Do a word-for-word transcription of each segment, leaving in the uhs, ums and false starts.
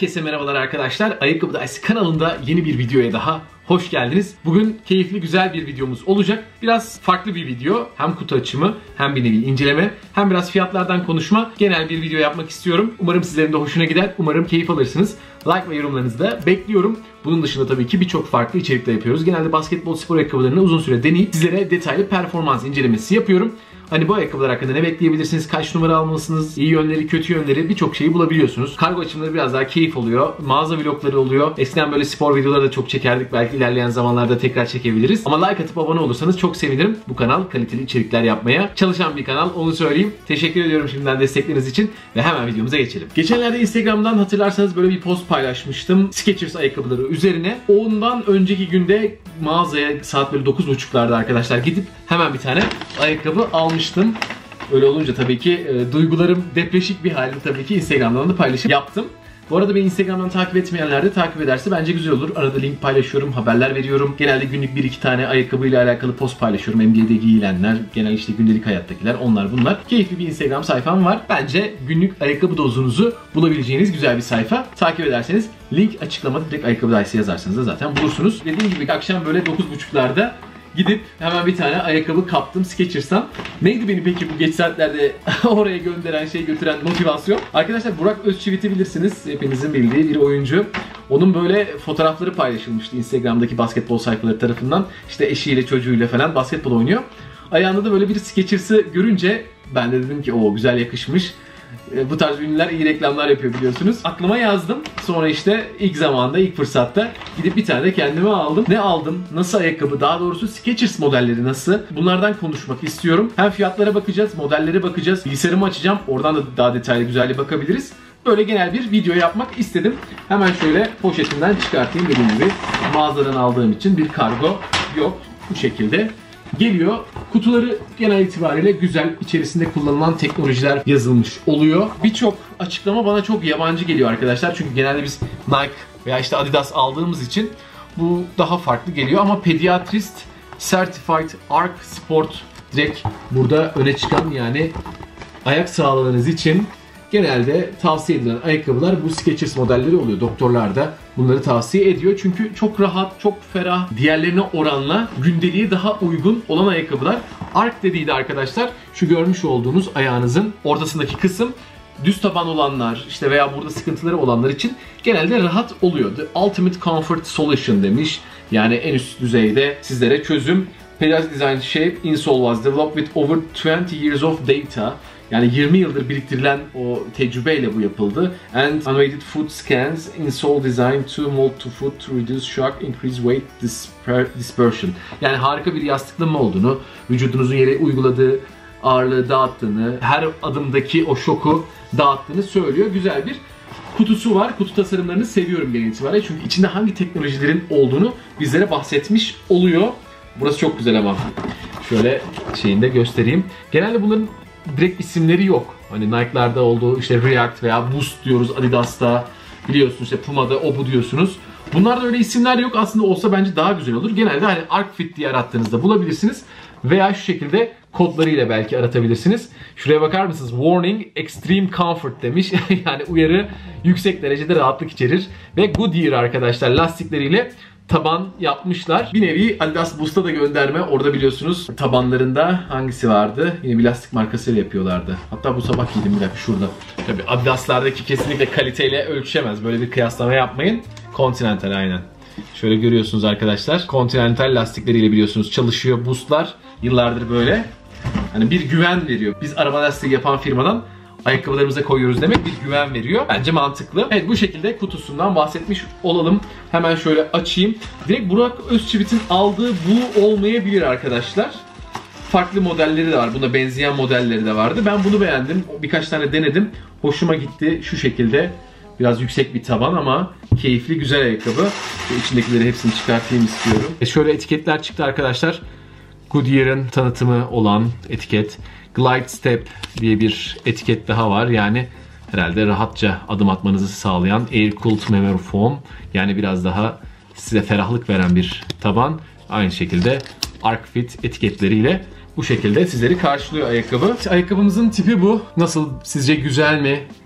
Herkese merhabalar arkadaşlar. Ayakkabı Dayısı kanalında yeni bir videoya daha hoş geldiniz. Bugün keyifli güzel bir videomuz olacak. Biraz farklı bir video. Hem kutu açımı hem bir nevi inceleme hem biraz fiyatlardan konuşma. Genel bir video yapmak istiyorum. Umarım sizlerin de hoşuna gider. Umarım keyif alırsınız. Like ve yorumlarınızı da bekliyorum. Bunun dışında tabii ki birçok farklı içerikler yapıyoruz. Genelde basketbol spor ayakkabılarını uzun süre deneyip sizlere detaylı performans incelemesi yapıyorum. Hani bu ayakkabılar hakkında ne bekleyebilirsiniz, kaç numara almalısınız, iyi yönleri, kötü yönleri birçok şeyi bulabiliyorsunuz. Kargo açımları biraz daha keyif oluyor. Mağaza vlogları oluyor. Eskiden böyle spor videoları da çok çekerdik. Belki ilerleyen zamanlarda tekrar çekebiliriz. Ama like atıp abone olursanız çok sevinirim. Bu kanal kaliteli içerikler yapmaya çalışan bir kanal. Onu söyleyeyim. Teşekkür ediyorum şimdiden destekleriniz için ve hemen videomuza geçelim. Geçenlerde Instagram'dan hatırlarsanız böyle bir post paylaşmıştım. Skechers ayakkabıları üzerine. Ondan önceki günde mağazaya saat böyle dokuz buçuklarda arkadaşlar gidip hemen bir tane ayakkabı almıştım. Öyle olunca tabii ki e, duygularım depreşik bir halde tabii ki Instagram'dan da paylaşım yaptım. Bu arada beni Instagram'dan takip etmeyenler de takip ederse bence güzel olur. Arada link paylaşıyorum, haberler veriyorum. Genelde günlük bir iki tane ayakkabıyla alakalı post paylaşıyorum. N B A'de giyilenler, genel işte gündelik hayattakiler, onlar bunlar. Keyifli bir Instagram sayfam var. Bence günlük ayakkabı dozunuzu bulabileceğiniz güzel bir sayfa. Takip ederseniz link açıklamada, direkt Ayakkabı Dayısı yazarsanız da zaten bulursunuz. Dediğim gibi akşam böyle dokuz buçuklarda gidip hemen bir tane ayakkabı kaptım Skechers'tan. Neydi beni peki bu geç saatlerde oraya gönderen, şey götüren motivasyon? Arkadaşlar Burak Özçivit'i bilirsiniz. Hepinizin bildiği bir oyuncu. Onun böyle fotoğrafları paylaşılmıştı Instagram'daki basketbol sayfaları tarafından. İşte eşiyle, çocuğuyla falan basketbol oynuyor. Ayağında da böyle bir Skechers'ı görünce ben de dedim ki o güzel yakışmış. Bu tarz ünlüler iyi reklamlar yapıyor biliyorsunuz. Aklıma yazdım. Sonra işte ilk zamanda, ilk fırsatta gidip bir tane de kendime aldım. Ne aldım? Nasıl ayakkabı? Daha doğrusu Skechers modelleri nasıl? Bunlardan konuşmak istiyorum. Hem fiyatlara bakacağız, modellere bakacağız. Bilgisayarımı açacağım. Oradan da daha detaylı güzelce bakabiliriz. Böyle genel bir video yapmak istedim. Hemen şöyle poşetinden çıkartayım dediğim gibi. Mağazadan aldığım için bir kargo yok. Bu şekilde geliyor. Kutuları genel itibariyle güzel. İçerisinde kullanılan teknolojiler yazılmış oluyor. Birçok açıklama bana çok yabancı geliyor arkadaşlar. Çünkü genelde biz Nike veya işte Adidas aldığımız için bu daha farklı geliyor. Ama Pediatrist Certified Arch Sport direkt burada öne çıkan, yani ayak sağlığınız için genelde tavsiye edilen ayakkabılar bu Skechers modelleri oluyor. Doktorlar da bunları tavsiye ediyor. Çünkü çok rahat, çok ferah, diğerlerine oranla gündeliğe daha uygun olan ayakkabılar. Arch dediği de arkadaşlar şu görmüş olduğunuz ayağınızın ortasındaki kısım. Düz taban olanlar işte veya burada sıkıntıları olanlar için genelde rahat oluyor. The Ultimate Comfort Solution demiş. Yani en üst düzeyde sizlere çözüm. Pediatric Design Shape Insole was developed with over twenty years of data. Yani yirmi yıldır biriktirilen o tecrübeyle bu yapıldı. And unweighted foot scans, insole design to mold to foot, reduce shock, increase weight disper dispersion. Yani harika bir yastıklama olduğunu, vücudunuzun yere uyguladığı ağırlığı dağıttığını, her adımdaki o şoku dağıttığını söylüyor. Güzel bir kutusu var. Kutu tasarımlarını seviyorum genel itibariyle. Çünkü içinde hangi teknolojilerin olduğunu bizlere bahsetmiş oluyor. Burası çok güzel ama. Şöyle şeyini de göstereyim. Genelde bunların direkt isimleri yok. Hani Nike'larda olduğu işte React veya Boost diyoruz, Adidas'ta biliyorsunuz işte Puma'da o bu diyorsunuz. Bunlarda öyle isimler yok. Aslında olsa bence daha güzel olur. Genelde hani Arch Fit diye arattığınızda bulabilirsiniz. Veya şu şekilde kodlarıyla belki aratabilirsiniz. Şuraya bakar mısınız? Warning Extreme Comfort demiş. Yani uyarı yüksek derecede rahatlık içerir. Ve Goodyear arkadaşlar lastikleriyle taban yapmışlar. Bir nevi Adidas Boost'a da gönderme. Orada biliyorsunuz tabanlarında hangisi vardı? Yine bir lastik markasıyla yapıyorlardı. Hatta bu sabah giydim bir dakika şurada. Tabii Adidas'lardaki kesinlikle kaliteyle ölçüşemez. Böyle bir kıyaslama yapmayın. Continental aynen. Şöyle görüyorsunuz arkadaşlar. Continental lastikleriyle biliyorsunuz çalışıyor Boost'lar. Yıllardır böyle. Hani bir güven veriyor. Biz araba lastiği yapan firmadan ayakkabılarımıza koyuyoruz demek bir güven veriyor. Bence mantıklı. Evet, bu şekilde kutusundan bahsetmiş olalım. Hemen şöyle açayım. Direkt Burak Özçivit'in aldığı bu olmayabilir arkadaşlar. Farklı modelleri de var. Buna benzeyen modelleri de vardı. Ben bunu beğendim. Birkaç tane denedim. Hoşuma gitti. Şu şekilde. Biraz yüksek bir taban ama keyifli, güzel ayakkabı. Şu içindekileri hepsini çıkartayım istiyorum. E şöyle etiketler çıktı arkadaşlar. Goodyear'ın tanıtımı olan etiket. Glide Step diye bir etiket daha var. Yani herhalde rahatça adım atmanızı sağlayan Air Cooled Memory Foam. Yani biraz daha size ferahlık veren bir taban. Aynı şekilde Arch Fit etiketleriyle bu şekilde sizleri karşılıyor ayakkabı. Ayakkabımızın tipi bu. Nasıl? Sizce güzel mi?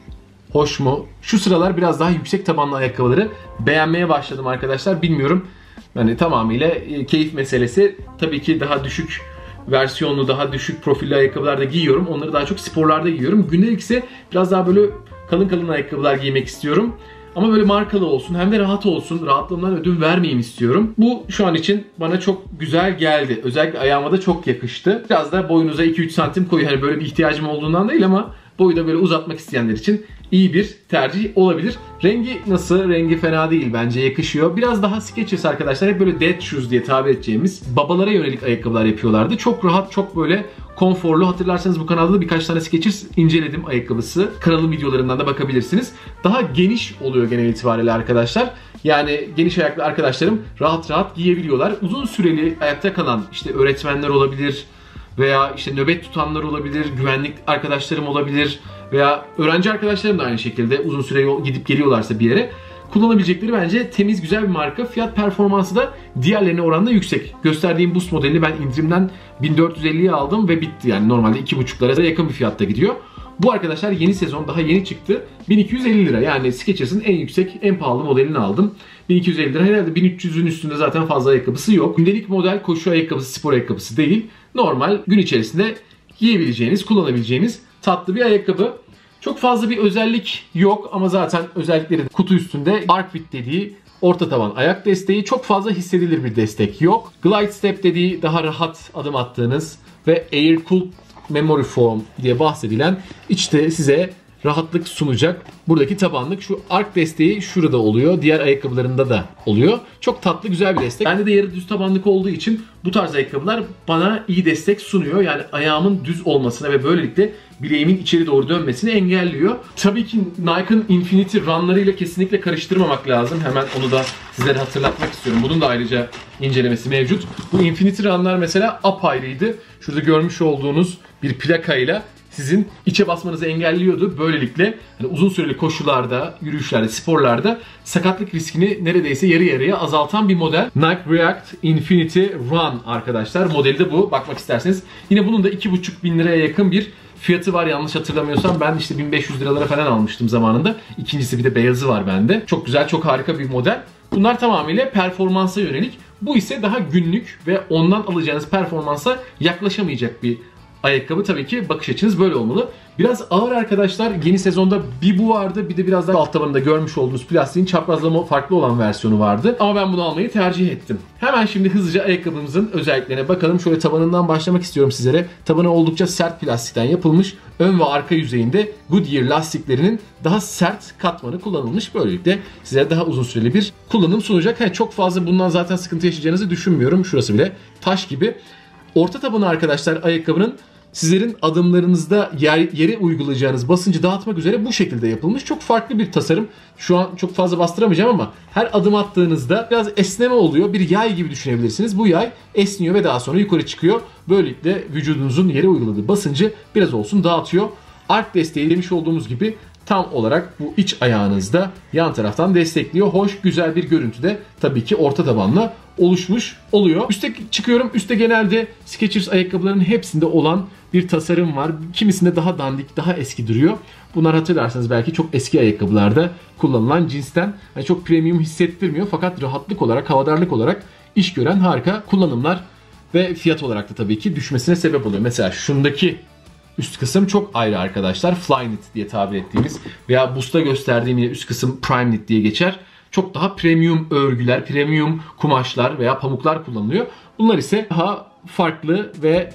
Hoş mu? Şu sıralar biraz daha yüksek tabanlı ayakkabıları beğenmeye başladım arkadaşlar. Bilmiyorum. Yani tamamıyla keyif meselesi. Tabii ki daha düşük versiyonlu, daha düşük profilli ayakkabılar da giyiyorum. Onları daha çok sporlarda giyiyorum. Gündelik ise biraz daha böyle kalın kalın ayakkabılar giymek istiyorum. Ama böyle markalı olsun, hem de rahat olsun. Rahatlığımdan ödün vermeyeyim istiyorum. Bu şu an için bana çok güzel geldi. Özellikle ayağıma da çok yakıştı. Biraz da boyunuza iki üç santim koyu. Hani böyle bir ihtiyacım olduğundan değil ama boyu da böyle uzatmak isteyenler için iyi bir tercih olabilir. Rengi nasıl? Rengi fena değil bence, yakışıyor. Biraz daha Skechers arkadaşlar hep böyle dead shoes diye tabir edeceğimiz babalara yönelik ayakkabılar yapıyorlardı. Çok rahat, çok böyle konforlu. Hatırlarsanız bu kanalda da birkaç tane Skechers inceledim ayakkabısı. Kanalın videolarından da bakabilirsiniz. Daha geniş oluyor genel itibariyle arkadaşlar. Yani geniş ayaklı arkadaşlarım rahat rahat giyebiliyorlar. Uzun süreli ayakta kalan işte öğretmenler olabilir veya işte nöbet tutanlar olabilir, güvenlik arkadaşlarım olabilir veya öğrenci arkadaşlarım da aynı şekilde uzun süre yol gidip geliyorlarsa bir yere kullanabilecekleri bence temiz, güzel bir marka. Fiyat performansı da diğerlerine oranla yüksek. Gösterdiğim Boost modelini ben indirimden bin dört yüz elliye aldım ve bitti. Yani normalde iki buçuklara yakın bir fiyatta gidiyor. Bu arkadaşlar yeni sezon, daha yeni çıktı. bin iki yüz elli lira. Yani Skechers'ın en yüksek, en pahalı modelini aldım. bin iki yüz elli lira. Herhalde bin üç yüzün üstünde zaten fazla ayakkabısı yok. Gündelik model koşu ayakkabısı, spor ayakkabısı değil. Normal gün içerisinde giyebileceğiniz, kullanabileceğiniz tatlı bir ayakkabı. Çok fazla bir özellik yok ama zaten özellikleri de kutu üstünde. Arcbit dediği orta taban ayak desteği, çok fazla hissedilir bir destek yok. Glide Step dediği daha rahat adım attığınız ve Air Cool Memory Foam diye bahsedilen içte size rahatlık sunacak buradaki tabanlık. Şu ark desteği şurada oluyor. Diğer ayakkabılarında da oluyor. Çok tatlı, güzel bir destek. Bende de yarı düz tabanlık olduğu için bu tarz ayakkabılar bana iyi destek sunuyor. Yani ayağımın düz olmasına ve böylelikle bileğimin içeri doğru dönmesini engelliyor. Tabii ki Nike'ın Infinity Run'larıyla kesinlikle karıştırmamak lazım. Hemen onu da sizlere hatırlatmak istiyorum. Bunun da ayrıca incelemesi mevcut. Bu Infinity Run'lar mesela apayrıydı. Şurada görmüş olduğunuz bir plakayla sizin içe basmanızı engelliyordu. Böylelikle hani uzun süreli koşularda, yürüyüşlerde, sporlarda sakatlık riskini neredeyse yarı yarıya azaltan bir model. Nike React Infinity Run arkadaşlar. Modeli de bu. Bakmak isterseniz. Yine bunun da iki buçuk bin liraya yakın bir fiyatı var yanlış hatırlamıyorsam. Ben işte bin beş yüz liralara falan almıştım zamanında. İkincisi bir de beyazı var bende. Çok güzel, çok harika bir model. Bunlar tamamıyla performansa yönelik. Bu ise daha günlük ve ondan alacağınız performansa yaklaşamayacak bir ayakkabı. Tabii ki bakış açınız böyle olmalı. Biraz ağır arkadaşlar. Yeni sezonda bir bu vardı. Bir de biraz daha alt tabanında görmüş olduğunuz plastiğin çaprazlama farklı olan versiyonu vardı. Ama ben bunu almayı tercih ettim. Hemen şimdi hızlıca ayakkabımızın özelliklerine bakalım. Şöyle tabanından başlamak istiyorum sizlere. Tabanı oldukça sert plastikten yapılmış. Ön ve arka yüzeyinde Goodyear lastiklerinin daha sert katmanı kullanılmış. Böylelikle size daha uzun süreli bir kullanım sunacak. He, çok fazla bundan zaten sıkıntı yaşayacağınızı düşünmüyorum. Şurası bile taş gibi. Orta tabanı arkadaşlar ayakkabının sizlerin adımlarınızda yer, yere uygulayacağınız basıncı dağıtmak üzere bu şekilde yapılmış. Çok farklı bir tasarım. Şu an çok fazla bastıramayacağım ama her adım attığınızda biraz esneme oluyor. Bir yay gibi düşünebilirsiniz. Bu yay esniyor ve daha sonra yukarı çıkıyor. Böylelikle vücudunuzun yere uyguladığı basıncı biraz olsun dağıtıyor. Ark desteği demiş olduğumuz gibi tam olarak bu iç ayağınızda yan taraftan destekliyor. Hoş, güzel bir görüntüde tabii ki orta tabanla oluşmuş oluyor. Üste çıkıyorum. Üste genelde Skechers ayakkabılarının hepsinde olan bir tasarım var. Kimisinde daha dandik, daha eski duruyor. Bunlar hatırlarsanız belki çok eski ayakkabılarda kullanılan cinsten. Yani çok premium hissettirmiyor fakat rahatlık olarak, havadarlık olarak iş gören harika kullanımlar ve fiyat olarak da tabii ki düşmesine sebep oluyor. Mesela şundaki üst kısım çok ayrı arkadaşlar. Flyknit diye tabir ettiğimiz veya Boost'ta gösterdiğim yine üst kısım Primeknit diye geçer. Çok daha premium örgüler, premium kumaşlar veya pamuklar kullanılıyor. Bunlar ise daha farklı ve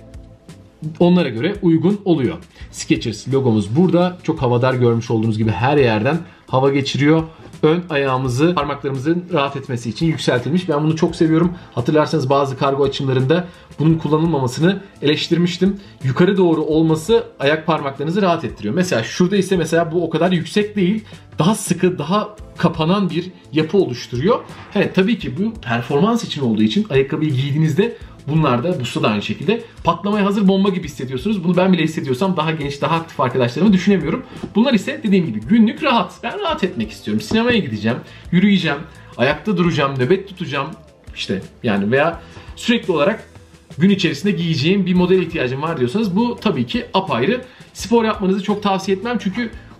onlara göre uygun oluyor. Skechers logomuz burada. Çok havadar, görmüş olduğunuz gibi her yerden hava geçiriyor. Ön ayağımızı, parmaklarımızın rahat etmesi için yükseltilmiş. Ben bunu çok seviyorum. Hatırlarsanız bazı kargo açımlarında bunun kullanılmamasını eleştirmiştim. Yukarı doğru olması ayak parmaklarınızı rahat ettiriyor. Mesela şurada ise mesela bu o kadar yüksek değil. Daha sıkı, daha kapanan bir yapı oluşturuyor. He, tabii ki bu performans için olduğu için ayakkabıyı giydiğinizde bunlar da, Boost'ta da aynı şekilde patlamaya hazır bomba gibi hissediyorsunuz. Bunu ben bile hissediyorsam daha genç, daha aktif arkadaşlarımı düşünemiyorum. Bunlar ise dediğim gibi günlük rahat. Ben rahat etmek istiyorum. Sinemaya gideceğim, yürüyeceğim, ayakta duracağım, nöbet tutacağım. İşte yani veya sürekli olarak gün içerisinde giyeceğim bir model ihtiyacım var diyorsanız bu tabii ki apayrı. Spor yapmanızı çok tavsiye etmem çünkü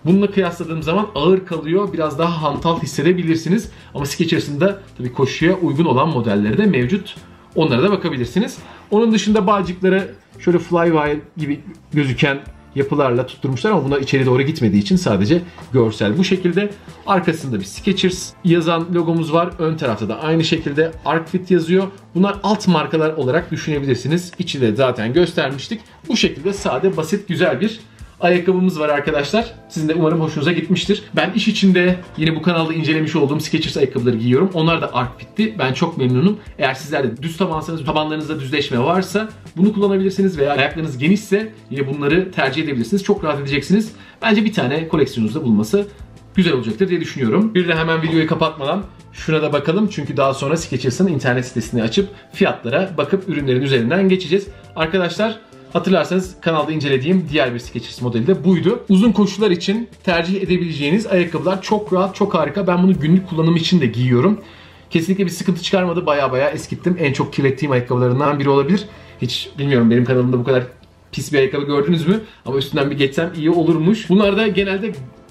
Bununla kıyasladığım zaman ağır kalıyor. Biraz daha hantal hissedebilirsiniz. Ama Skechers'ın da tabii koşuya uygun olan modelleri de mevcut. Onlara da bakabilirsiniz. Onun dışında bağcıkları şöyle flywire gibi gözüken yapılarla tutturmuşlar ama bunlar içeri doğru gitmediği için sadece görsel bu şekilde. Arkasında bir Skechers yazan logomuz var. Ön tarafta da aynı şekilde Arcfit yazıyor. Bunlar alt markalar olarak düşünebilirsiniz. İçi de zaten göstermiştik. Bu şekilde sade, basit, güzel bir ayakkabımız var arkadaşlar. Sizin de umarım hoşunuza gitmiştir. Ben iş içinde yine bu kanalda incelemiş olduğum Skechers ayakkabıları giyiyorum. Onlar da Arcfit'ti. Ben çok memnunum. Eğer sizler de düz tabansanız, tabanlarınızda düzleşme varsa bunu kullanabilirsiniz veya ayaklarınız genişse yine bunları tercih edebilirsiniz. Çok rahat edeceksiniz. Bence bir tane koleksiyonunuzda bulunması güzel olacaktır diye düşünüyorum. Bir de hemen videoyu kapatmadan şuna da bakalım. Çünkü daha sonra Skechers'ın internet sitesini açıp fiyatlara bakıp ürünlerin üzerinden geçeceğiz. Arkadaşlar, hatırlarsanız kanalda incelediğim diğer bir Skechers modeli de buydu. Uzun koşular için tercih edebileceğiniz ayakkabılar, çok rahat, çok harika. Ben bunu günlük kullanım için de giyiyorum. Kesinlikle bir sıkıntı çıkarmadı. Baya baya eskittim. En çok kirlettiğim ayakkabılarından biri olabilir. Hiç bilmiyorum, benim kanalımda bu kadar pis bir ayakkabı gördünüz mü? Ama üstünden bir geçsem iyi olurmuş. Bunlar da genelde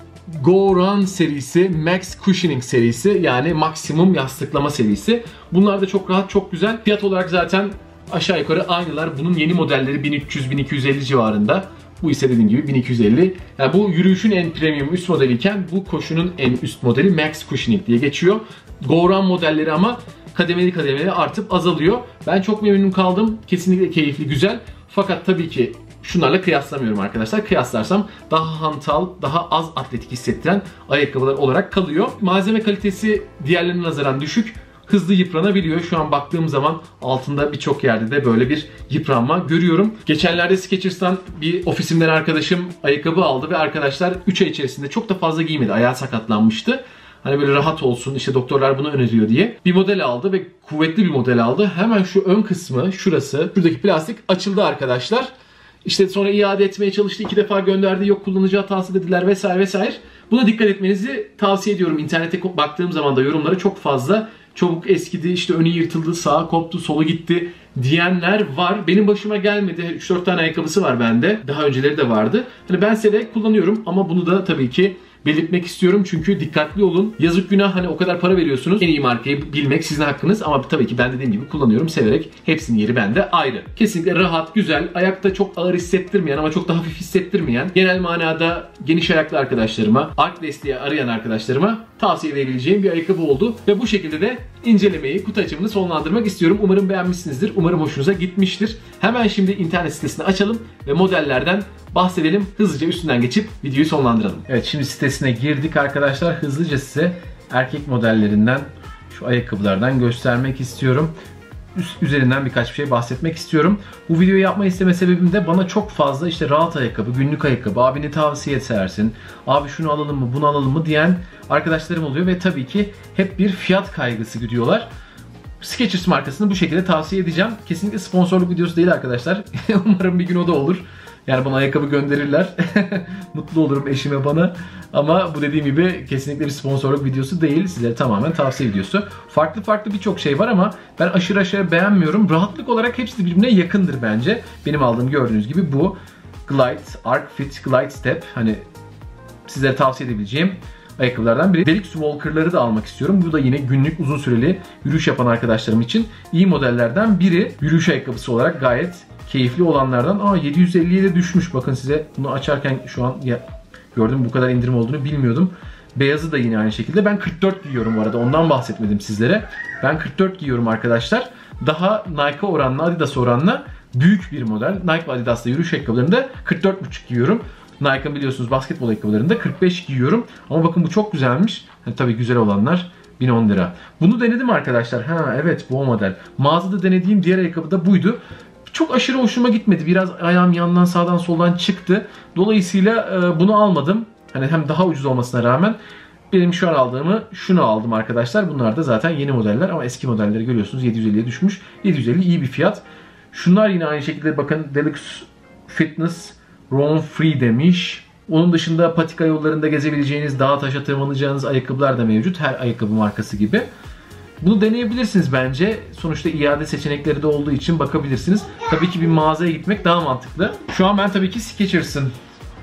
Go Run serisi, Max Cushioning serisi, yani maksimum yastıklama serisi. Bunlar da çok rahat, çok güzel. Fiyat olarak zaten aşağı yukarı aynılar. Bunun yeni modelleri bin üç yüz bin iki yüz elli civarında. Bu ise dediğim gibi bin iki yüz elli. Yani bu yürüyüşün en premium üst modeliyken bu koşunun en üst modeli Max Cushioning diye geçiyor. Go Run modelleri ama kademeli kademeli artıp azalıyor. Ben çok memnun kaldım. Kesinlikle keyifli, güzel. Fakat tabii ki şunlarla kıyaslamıyorum arkadaşlar. Kıyaslarsam daha hantal, daha az atletik hissettiren ayakkabılar olarak kalıyor. Malzeme kalitesi diğerlerine nazaran düşük. Hızlı yıpranabiliyor. Şu an baktığım zaman altında birçok yerde de böyle bir yıpranma görüyorum. Geçenlerde Skechers'tan bir ofisimden arkadaşım ayakkabı aldı ve arkadaşlar üç ay içerisinde çok da fazla giymedi. Ayağı sakatlanmıştı. Hani böyle rahat olsun, işte doktorlar bunu öneriyor diye. Bir model aldı ve kuvvetli bir model aldı. Hemen şu ön kısmı, şurası, şuradaki plastik açıldı arkadaşlar. İşte sonra iade etmeye çalıştı. iki defa gönderdi. Yok, kullanıcı hatası dediler vesaire vesaire. Buna dikkat etmenizi tavsiye ediyorum. İnternete baktığım zaman da yorumları çok fazla. Çabuk eskidi, işte önü yırtıldı, sağa koptu, solu gitti diyenler var. Benim başıma gelmedi. üç dört tane ayakkabısı var bende. Daha önceleri de vardı. Hani ben size de kullanıyorum ama bunu da tabii ki belirtmek istiyorum çünkü dikkatli olun. Yazık günah, hani o kadar para veriyorsunuz. En iyi markayı bilmek sizin hakkınız ama tabii ki ben dediğim gibi kullanıyorum severek. Hepsinin yeri bende ayrı. Kesinlikle rahat, güzel, ayakta çok ağır hissettirmeyen ama çok da hafif hissettirmeyen, genel manada geniş ayaklı arkadaşlarıma, ark desteği arayan arkadaşlarıma tavsiye edebileceğim bir ayakkabı oldu. Ve bu şekilde de incelemeyi, kutu açımını sonlandırmak istiyorum. Umarım beğenmişsinizdir. Umarım hoşunuza gitmiştir. Hemen şimdi internet sitesini açalım ve modellerden bahsedelim. Hızlıca üstünden geçip videoyu sonlandıralım. Evet, şimdi sitesine girdik arkadaşlar. Hızlıca size erkek modellerinden, şu ayakkabılardan göstermek istiyorum. Üst, üzerinden birkaç bir şey bahsetmek istiyorum. Bu videoyu yapma isteme sebebim de bana çok fazla işte rahat ayakkabı, günlük ayakkabı, abini tavsiye edersin, abi şunu alalım mı, bunu alalım mı diyen arkadaşlarım oluyor ve tabii ki hep bir fiyat kaygısı güdüyorlar. Skechers markasını bu şekilde tavsiye edeceğim. Kesinlikle sponsorluk videosu değil arkadaşlar. Umarım bir gün o da olur. Yani bana ayakkabı gönderirler. Mutlu olurum, eşime, bana. Ama bu dediğim gibi kesinlikle bir sponsorluk videosu değil. Size tamamen tavsiye videosu. Farklı farklı birçok şey var ama ben aşırı aşırı beğenmiyorum. Rahatlık olarak hepsi birbirine yakındır bence. Benim aldığım gördüğünüz gibi bu. Glide, Arcfit, Glide Step. Hani sizlere tavsiye edebileceğim ayakkabılardan biri. Deluxe Walker'ları da almak istiyorum. Bu da yine günlük uzun süreli yürüyüş yapan arkadaşlarım için iyi modellerden biri. Yürüyüş ayakkabısı olarak gayet keyifli olanlardan. Aa, yedi yüz elliye de düşmüş. Bakın size bunu açarken şu an ya, gördüm, bu kadar indirim olduğunu bilmiyordum. Beyazı da yine aynı şekilde. Ben kırk dört giyiyorum bu arada. Ondan bahsetmedim sizlere. Ben kırk dört giyiyorum arkadaşlar. Daha Nike oranla, Adidas oranla büyük bir model. Nike ve Adidas'ta yürüyüş ayakkabılarında kırk dört buçuk giyiyorum. Nike'ın biliyorsunuz basketbol ayakkabılarında kırk beş giyiyorum. Ama bakın bu çok güzelmiş. Yani tabii güzel olanlar bin on lira. Bunu denedim arkadaşlar. Ha evet, bu o model. Mağazada denediğim diğer ayakkabı da buydu. Çok aşırı hoşuma gitmedi. Biraz ayağım yandan sağdan soldan çıktı. Dolayısıyla e, bunu almadım. Hani hem daha ucuz olmasına rağmen benim şu an aldığımı şunu aldım arkadaşlar. Bunlar da zaten yeni modeller ama eski modelleri görüyorsunuz yedi yüz elliye düşmüş. yedi yüz elli iyi bir fiyat. Şunlar yine aynı şekilde bakın, Deluxe Fitness Roam Free demiş. Onun dışında patika yollarında gezebileceğiniz, dağa taşa tırmanacağınız ayakkabılar da mevcut. Her ayakkabı markası gibi. Bunu deneyebilirsiniz bence. Sonuçta iade seçenekleri de olduğu için bakabilirsiniz. Tabii ki bir mağazaya gitmek daha mantıklı. Şu an ben tabii ki Skechers'ın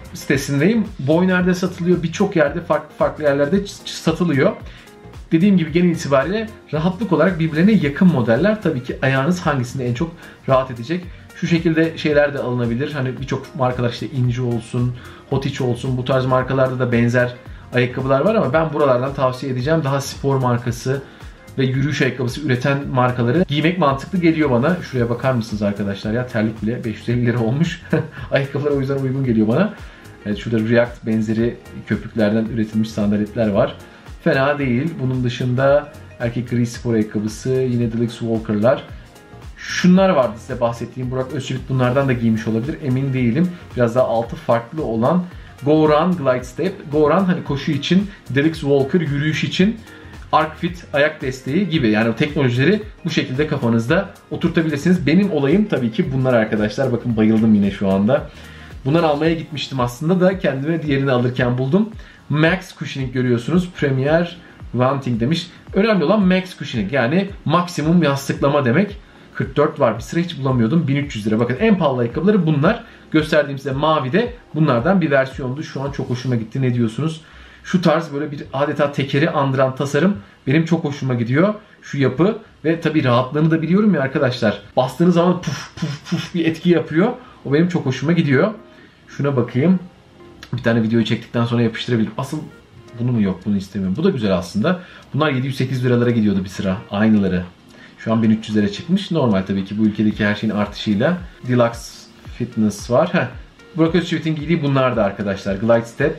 sitesindeyim. Boy nerede satılıyor? Birçok yerde, farklı farklı yerlerde satılıyor. Dediğim gibi genel itibariyle rahatlık olarak birbirlerine yakın modeller. Tabii ki ayağınız hangisinde en çok rahat edecek. Şu şekilde şeyler de alınabilir. Hani birçok markalar işte Inci olsun, Hotiç olsun, bu tarz markalarda da benzer ayakkabılar var ama ben buralardan tavsiye edeceğim. Daha spor markası ve yürüyüş ayakkabısı üreten markaları giymek mantıklı geliyor bana. Şuraya bakar mısınız arkadaşlar ya, terlik bile beş yüz elli lira olmuş. Ayakkabılar o yüzden uygun geliyor bana. Evet, şurada React benzeri köpüklerden üretilmiş sandaletler var. Fena değil. Bunun dışında erkek gri spor ayakkabısı, yine Deluxe Walker'lar. Şunlar vardı size bahsettiğim. Burak Özçivit bunlardan da giymiş olabilir. Emin değilim. Biraz daha altı farklı olan Go Run Glide Step. Go Run hani koşu için, Deluxe Walker yürüyüş için, Arcfit ayak desteği gibi. Yani teknolojileri bu şekilde kafanızda oturtabilirsiniz. Benim olayım tabii ki bunlar arkadaşlar. Bakın bayıldım yine şu anda. Bundan almaya gitmiştim aslında da kendime diğerini alırken buldum. Max Cushioning görüyorsunuz. Premier Wanting demiş. Önemli olan Max Cushioning, yani maksimum yastıklama demek. kırk dört var. Bir sıra hiç bulamıyordum. bin üç yüz lira. Bakın en pahalı ayakkabıları bunlar. Gösterdiğim size mavi de bunlardan bir versiyondu. Şu an çok hoşuma gitti. Ne diyorsunuz? Şu tarz böyle bir adeta tekeri andıran tasarım benim çok hoşuma gidiyor. Şu yapı ve tabii rahatlığını da biliyorum ya arkadaşlar. Bastığınız zaman puf puf puf bir etki yapıyor. O benim çok hoşuma gidiyor. Şuna bakayım. Bir tane videoyu çektikten sonra yapıştırabilirim. Asıl bunu mu, yok bunu istemiyorum. Bu da güzel aslında. Bunlar yedi yüz sekiz yüz liralara gidiyordu bir sıra. Aynıları. Şu an bin üç yüz lira çıkmış. Normal tabii ki bu ülkedeki her şeyin artışıyla. Deluxe Fitness var. Heh. Burak Özçivit'in giydiği bunlar da arkadaşlar. Glide Step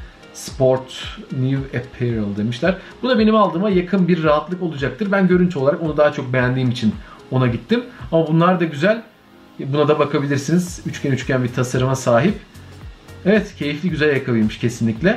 Sport New Apparel demişler. Bu da benim aldığıma yakın bir rahatlık olacaktır. Ben görüntü olarak onu daha çok beğendiğim için ona gittim. Ama bunlar da güzel. Buna da bakabilirsiniz. Üçgen üçgen bir tasarıma sahip. Evet, keyifli güzel ayakkabıymış kesinlikle.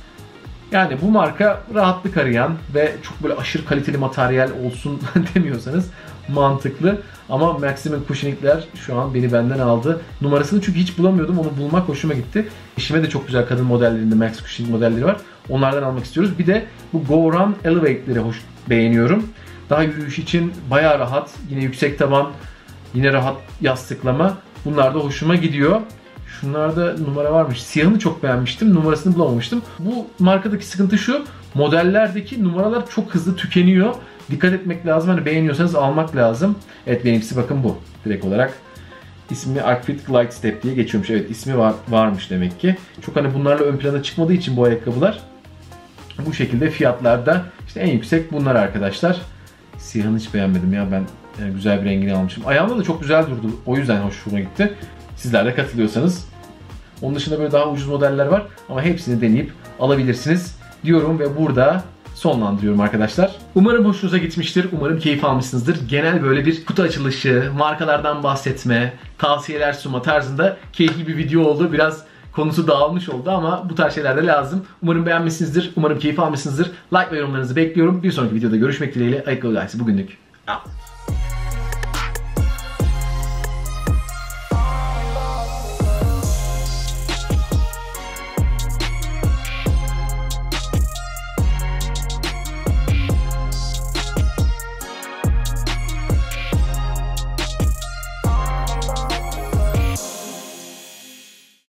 Yani bu marka rahatlık arayan ve çok böyle aşırı kaliteli materyal olsun demiyorsanız mantıklı. Ama Maximum Cushioning'ler şu an beni benden aldı. Numarasını çünkü hiç bulamıyordum. Onu bulmak hoşuma gitti. Eşime de çok güzel kadın modellerinde Max Cushioning modelleri var. Onlardan almak istiyoruz. Bir de bu Go Run Elevate'leri hoş beğeniyorum. Daha yürüyüş için bayağı rahat. Yine yüksek taban, yine rahat yastıklama. Bunlar da hoşuma gidiyor. Şunlarda numara varmış. Siyahını çok beğenmiştim. Numarasını bulamamıştım. Bu markadaki sıkıntı şu. Modellerdeki numaralar çok hızlı tükeniyor. Dikkat etmek lazım. Hani beğeniyorsanız almak lazım. Evet, benimkisi bakın bu. Direkt olarak ismi Arcfit Glide Step diye geçiyormuş. Evet, ismi var, varmış demek ki. Çok hani bunlarla ön plana çıkmadığı için bu ayakkabılar bu şekilde fiyatlarda işte en yüksek bunlar arkadaşlar. Siyahını hiç beğenmedim ya. Ben yani güzel bir rengini almışım. Ayağımda da çok güzel durdu. O yüzden hoşuma gitti. Sizler de katılıyorsanız. Onun dışında böyle daha ucuz modeller var ama hepsini deneyip alabilirsiniz diyorum ve burada sonlandırıyorum arkadaşlar. Umarım hoşunuza gitmiştir. Umarım keyif almışsınızdır. Genel böyle bir kutu açılışı, markalardan bahsetme, tavsiyeler sunma tarzında keyifli bir video oldu. Biraz konusu dağılmış oldu ama bu tarz şeyler de lazım. Umarım beğenmişsinizdir. Umarım keyif almışsınızdır. Like ve yorumlarınızı bekliyorum. Bir sonraki videoda görüşmek dileğiyle. Ayakkabı Gayesi bugünlük. Al.